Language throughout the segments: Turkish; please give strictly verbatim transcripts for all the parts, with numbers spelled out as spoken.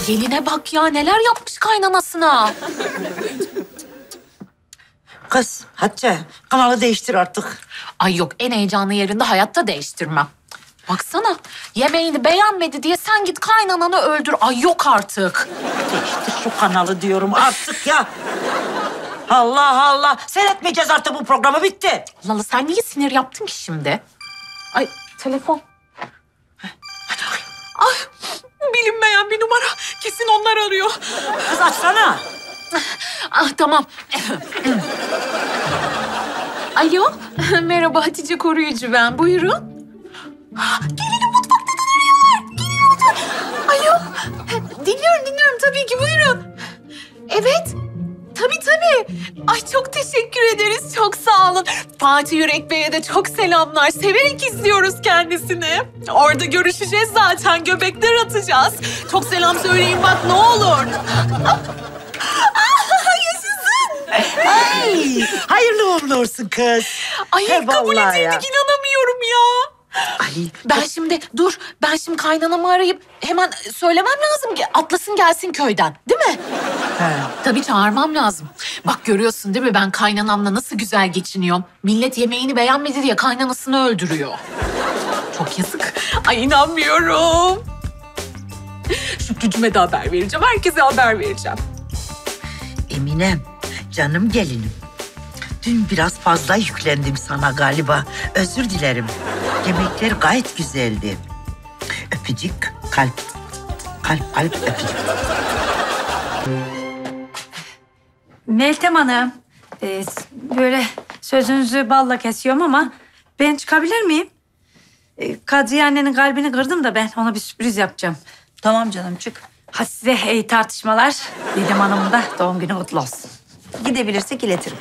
geline bak ya, neler yapmış kaynanasına. Kız Hatice, kanalı değiştir artık. Ay yok, en heyecanlı yerinde hayatta değiştirmem. Baksana, yemeğini beğenmedi diye sen git kaynananı öldür. Ay yok artık. Değiştir şu kanalı diyorum artık ya. Allah Allah. Seyretmeyeceğiz artık bu programı, bitti. Lala sen niye sinir yaptın ki şimdi? Ay telefon. Hadi bakayım. Ay bilinmeyen bir numara. Kesin onlar arıyor. Kız açsana. Ah tamam. Alo. Merhaba, Hatice Koruyucu ben. Buyurun. Ah, gelinim mutfaktadan arıyorlar. Gelinim mutfak. Alo. Dinliyorum dinliyorum tabii ki, buyurun. Evet. Tabii tabii. Ay çok teşekkür ederiz. Çok sağ olun. Fatih Yürek Bey'e de çok selamlar. Severek izliyoruz kendisini. Orada görüşeceğiz zaten. Göbekler atacağız. Çok selam söyleyin bak ne olur. Ay, hayırlı uğurlu olsun kız. Ay He, kabul vallahi edildik, ya. inanamıyorum ya. Ay, Ben şimdi dur, ben şimdi kaynanamı arayıp hemen söylemem lazım ki atlasın gelsin köyden, değil mi? he. Tabii çağırmam lazım. Bak görüyorsun değil mi, ben kaynanamla nasıl güzel geçiniyorum. Millet yemeğini beğenmedi diye kaynanasını öldürüyor. Çok yazık. Ay inanmıyorum. Şükrücüme de haber vereceğim, herkese haber vereceğim. Eminem, canım gelinim. Dün biraz fazla yüklendim sana galiba. Özür dilerim. Yemekler gayet güzeldi. Öpücük, kalp, kalp, kalp, öpücük. Meltem Hanım, e, böyle sözünüzü balla kesiyorum ama ben çıkabilir miyim? E, Kadriye annenin kalbini kırdım da ben ona bir sürpriz yapacağım. Tamam canım, çık. Hadi size iyi tartışmalar. Didem Hanım'ın da doğum günü kutlu olsun. Gidebilirsek iletirim.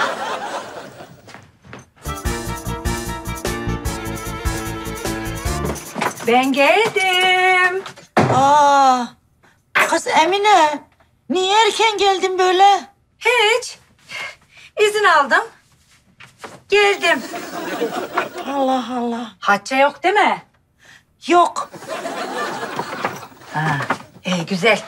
Ben geldim. Aa, kız Emine, niye erken geldin böyle? Hiç. İzin aldım. Geldim. Allah Allah. Hatice yok değil mi? Yok. Ha, iyi güzel.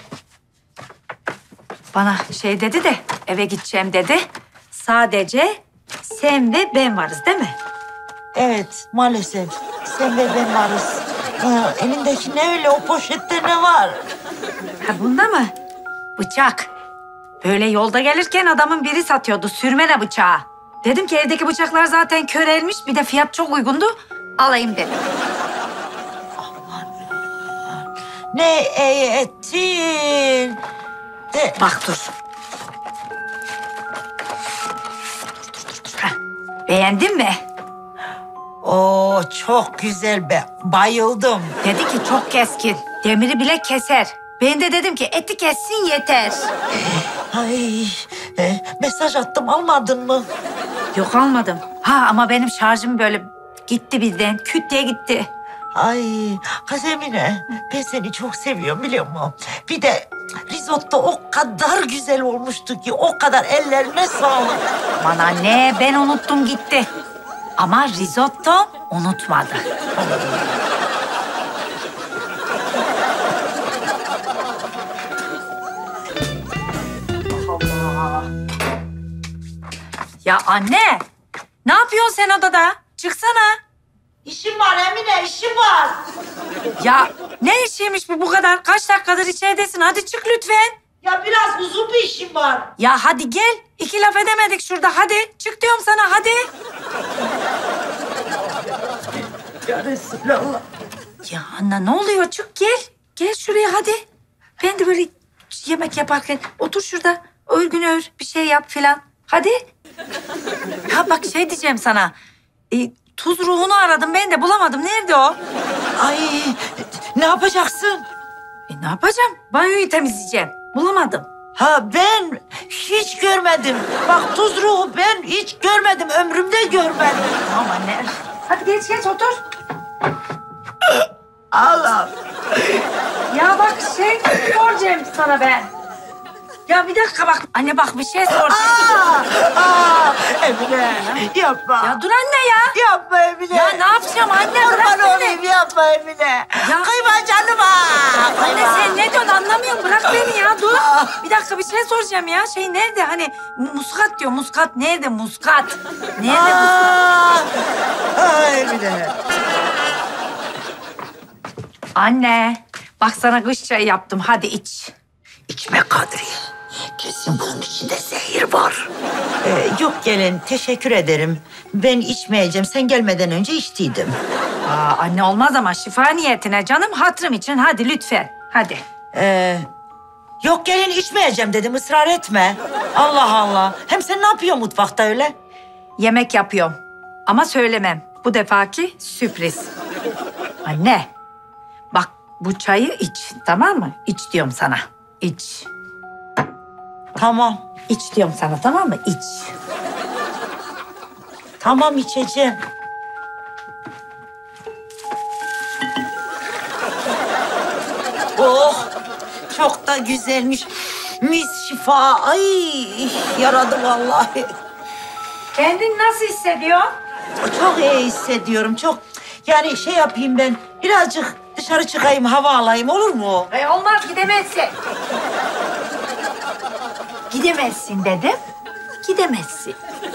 Bana şey dedi de eve gideceğim dedi. Sadece sen ve ben varız değil mi? Evet, maalesef. Sen ve ben varız. Ha, elindeki ne öyle? O poşette ne var? Ha bunda mı? Bıçak. Böyle yolda gelirken adamın biri satıyordu sürmene bıçağı. Dedim ki evdeki bıçaklar zaten körelmiş, bir de fiyat çok uygundu. Alayım dedim. Ne ettin? De... Bak dur. Heh, beğendin mi? Oo, çok güzel be. Bayıldım. Dedi ki çok keskin. Demiri bile keser. Ben de dedim ki eti kessin yeter. Ay, e, mesaj attım, almadın mı? Yok almadım. Ha ama benim şarjım böyle gitti birden. Küt diye gitti. Ay, kız Emine, ben seni çok seviyorum biliyor musun? Bir de risotto o kadar güzel olmuştu ki, o kadar ellerine sağlık. Aman anne ben unuttum gitti. Ama risotto unutmadı. Allah. Ya anne, ne yapıyorsun sen odada? Çıksana. İşim var Emine, işim var. Ya ne işiymiş bu bu kadar? Kaç dakikadır içeridesin? Hadi çık lütfen. Ya biraz uzun bir işim var. Ya hadi gel. İki laf edemedik şurada. Hadi çık diyorum sana hadi. Ya Resulallah. Ya anne ne oluyor? Çık gel. Gel şuraya hadi. Ben de böyle yemek yaparken otur şurada. Örgün ör, bir şey yap filan. Hadi. Ha bak şey diyeceğim sana. E, tuz ruhunu aradım ben de bulamadım. Nerede o? Ay, ne yapacaksın? E, ne yapacağım? Banyoyu temizleyeceğim. Bulamadım. Ha ben hiç görmedim. Bak tuz ruhu ben hiç görmedim. Ömrümde görmedim. Tamam anne. Hadi geç geç otur. Allah. Ya bak şey soracağım sana ben. Ya bir dakika bak. Anne bak bir şey soracağım. Aa, aa, Emine yapma. Ya dur anne ya. Yapma Emine. Ya ne yapacağım anne? Bırak Kurban beni. olayım yapma Emine. Ya- Kıyma canıma. Anne sen ne diyorsun anlamıyorum. beni ya dur. Bir dakika bir şey soracağım ya. Şey nerede hani mu- muskat diyor muskat. Nerede muskat? Nerede muskat? Aa, ay Emine. Anne bak sana kış çayı yaptım hadi iç. İçme Kadriye. Kesin bunun içinde zehir var. Ee, yok gelin teşekkür ederim. Ben içmeyeceğim. Sen gelmeden önce içtiydim. Aa, anne olmaz ama şifa niyetine canım hatırım için hadi lütfen. Hadi. Ee, yok gelin içmeyeceğim dedim. Israr etme. Allah Allah. Hem sen ne yapıyorsun mutfakta öyle? Yemek yapıyorum ama söylemem. Bu defaki sürpriz. Anne bak bu çayı iç tamam mı? İç diyorum sana. İç. Tamam. İç diyorum sana tamam mı? İç. Tamam içeceğim. Oh, çok da güzelmiş. Mis şifa. Ay, yaradı vallahi. Kendin nasıl hissediyorsun? Çok iyi hissediyorum, çok. Yani şey yapayım ben, birazcık dışarı çıkayım, hava alayım, olur mu? E olmaz gidemezsin. Gidemezsin dedim. Gidemezsin.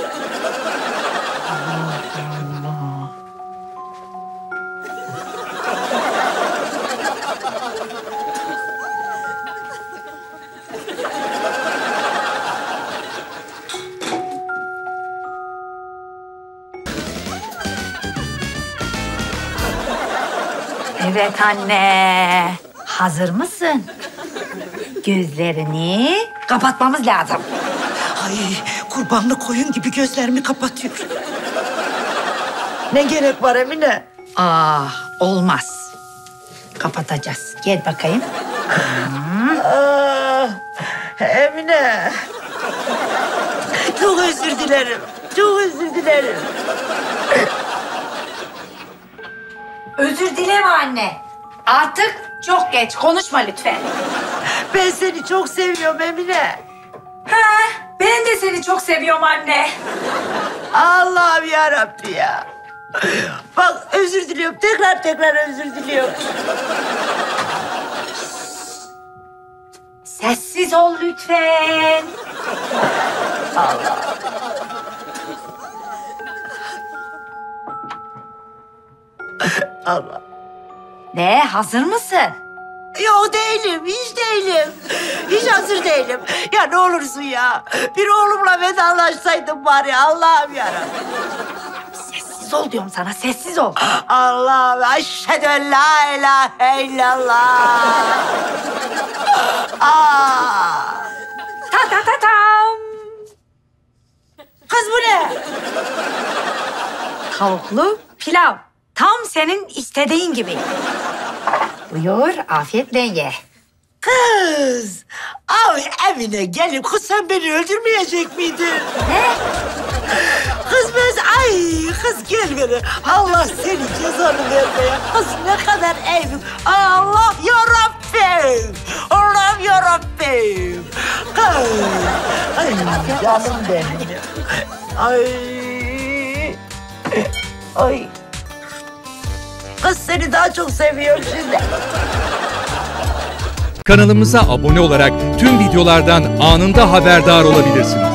Evet anne. Hazır mısın? Gözlerini kapatmamız lazım. Ay, kurbanlı koyun gibi gözlerimi kapatıyor. Ne gerek var Emine? Ah olmaz. Kapatacağız. Gel bakayım. Ah, Emine. Çok özür dilerim, çok özür dilerim. Özür dileme anne. Artık çok geç. Konuşma lütfen. Ben seni çok seviyorum Emine. Ha, ben de seni çok seviyorum anne. Allah'ım yarabbi ya. Bak özür diliyorum, tekrar tekrar özür diliyorum. Sessiz ol lütfen. Allah. Ne, hazır mısın? Yok değilim, hiç değilim. Hiç hazır değilim. Ya ne olursun ya. Bir oğlumla vedalaşsaydım bari, Allah'ım yarabbim. Sessiz ol diyorum sana, sessiz ol. Allah'ım, eşhedü en la ilahe illallah. Aa. Ta ta ta tam. Kız bu ne? Tavuklu pilav. Tam senin istediğin gibi. Buyur, afiyetle ye. Kız. Ay Emine gelin. Kız sen beni öldürmeyecek miydin? Ne? Kız ben... Ay kız gel beni. Allah senin cezanı vermeye. Kız ne kadar evim. Allah yarabbim. Allah'ım yarabbim. Kız. Ay canım benim. Ay. Ay. Kız seni daha çok seviyorum şimdi. Kanalımıza abone olarak tüm videolardan anında haberdar olabilirsiniz.